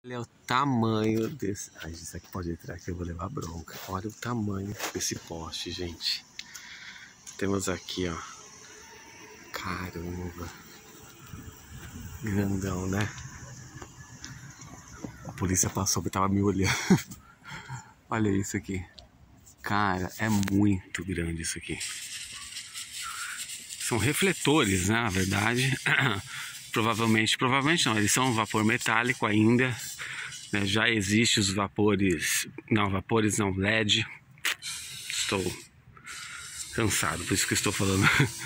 Olha o tamanho desse... Ai, isso aqui pode entrar que eu vou levar bronca. Olha o tamanho desse poste, gente. Temos aqui, ó. Caramba. Grandão, né? A polícia passou e tava me olhando. Olha isso aqui. Cara, é muito grande isso aqui. São refletores, né? Na verdade. Provavelmente não. Eles são vapor metálico ainda. Né? Já existem os vapores... Não, vapores não, LED. Estou cansado, por isso que eu estou falando.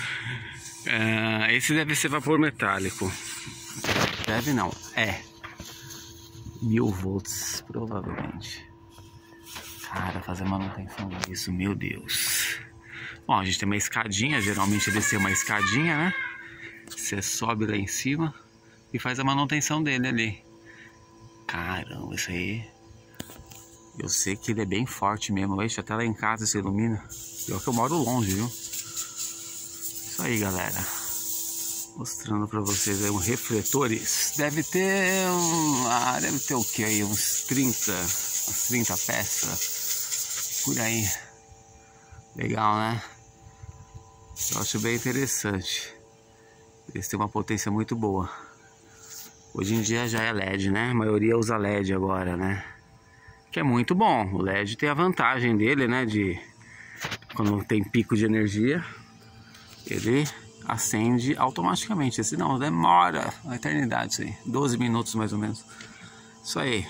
Esse deve ser vapor metálico. Deve não, é 1000 volts, provavelmente. Cara, fazer manutenção disso, meu Deus. Bom, a gente tem uma escadinha, geralmente descer uma escadinha, né? Você sobe lá em cima e faz a manutenção dele ali. Caramba, isso aí... Eu sei que ele é bem forte mesmo. Ixi, até lá em casa se ilumina. Pior que eu moro longe, viu? Isso aí, galera. Mostrando pra vocês aí uns refletores. Deve ter o que aí? Umas 30 peças. Por aí. Legal, né? Eu acho bem interessante. Eles têm uma potência muito boa. Hoje em dia já é LED, né? A maioria usa LED agora, né? Que é muito bom. O LED tem a vantagem dele, né? De quando tem pico de energia, ele acende automaticamente. Esse não, demora uma eternidade isso aí. 12 minutos mais ou menos. Isso aí.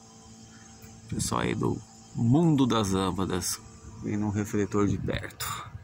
Pessoal aí do mundo das lâmpadas. Vem num refletor de perto.